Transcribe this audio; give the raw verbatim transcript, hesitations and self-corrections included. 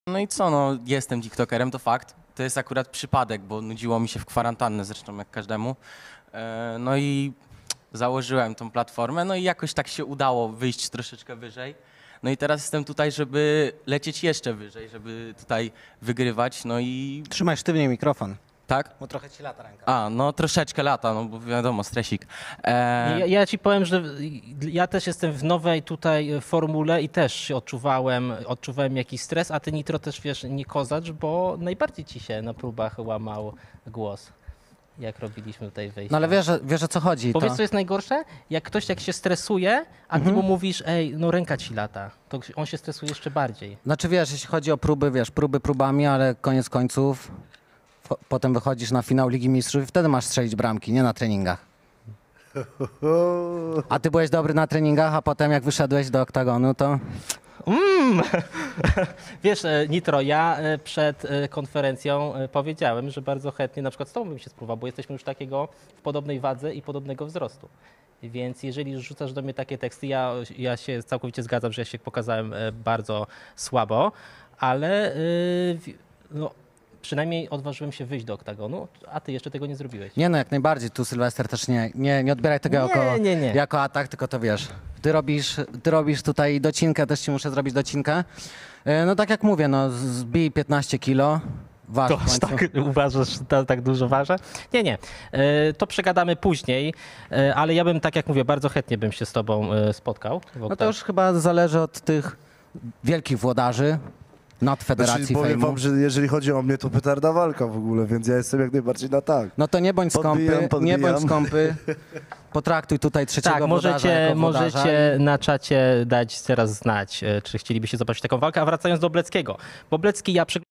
No i co, no jestem tiktokerem, to fakt. To jest akurat przypadek, bo nudziło mi się w kwarantannę zresztą jak każdemu. E, No i założyłem tą platformę, no i jakoś tak się udało wyjść troszeczkę wyżej. No i teraz jestem tutaj, żeby lecieć jeszcze wyżej, żeby tutaj wygrywać, no i Trzymaj sztywnie mikrofon, tak? bo trochę ci lata ręka. A, no troszeczkę lata, no bo wiadomo, stresik. E, Ja, ja ci powiem, że ja też jestem w nowej tutaj formule i też się odczuwałem, odczuwałem jakiś stres, a ty Nitro też wiesz, nie kozacz, bo najbardziej ci się na próbach łamał głos, jak robiliśmy tutaj wejście. No ale wiesz, że- wiesz o co chodzi. Bo To... wiesz, co jest najgorsze? Jak ktoś jak się stresuje, a ty mu mówisz, ej, no ręka ci lata, to on się stresuje jeszcze bardziej. Znaczy wiesz, jeśli chodzi o próby, wiesz, próby próbami, ale koniec końców po, potem wychodzisz na finał Ligi Mistrzów i wtedy masz strzelić bramki, nie na treningach. A ty byłeś dobry na treningach, a potem jak wyszedłeś do oktagonu, to... Mm. Wiesz, e, Nitro, ja e, przed e, konferencją e, powiedziałem, że bardzo chętnie na przykład z tobą bym się spróbował, bo jesteśmy już takiego w podobnej wadze i podobnego wzrostu. Więc jeżeli rzucasz do mnie takie teksty, ja, ja się całkowicie zgadzam, że ja się pokazałem e, bardzo słabo, ale e, wi- no, przynajmniej odważyłem się wyjść do oktagonu, a ty jeszcze tego nie zrobiłeś. Nie no, jak najbardziej, tu Sylwester też nie, nie, nie odbieraj tego Nie, jako, nie, nie. jako atak, tylko to wiesz. Ty robisz, ty robisz tutaj docinkę, też ci muszę zrobić docinkę. E, No tak jak mówię, no zbij piętnaście kilo, waż To w aż końcu. tak uważasz, że to tak dużo ważę? Nie, nie. E, To przegadamy później, e, ale ja bym, tak jak mówię, bardzo chętnie bym się z tobą e, spotkał. w No to Okta- już chyba zależy od tych wielkich włodarzy nad Znaczy, Federacji powiem Fejmu. wam, że jeżeli chodzi o mnie, to petarda walka w ogóle, więc ja jestem jak najbardziej na tak. No to nie bądź skąpy, Podbijam, nie podbijam. bądź skąpy. Potraktuj tutaj trzeciego Tak, włodarza możecie, jako włodarza. możecie na czacie dać teraz znać, e, czy chcielibyście zobaczyć taką walkę. A wracając do Bleckiego, bo Blecki ja przy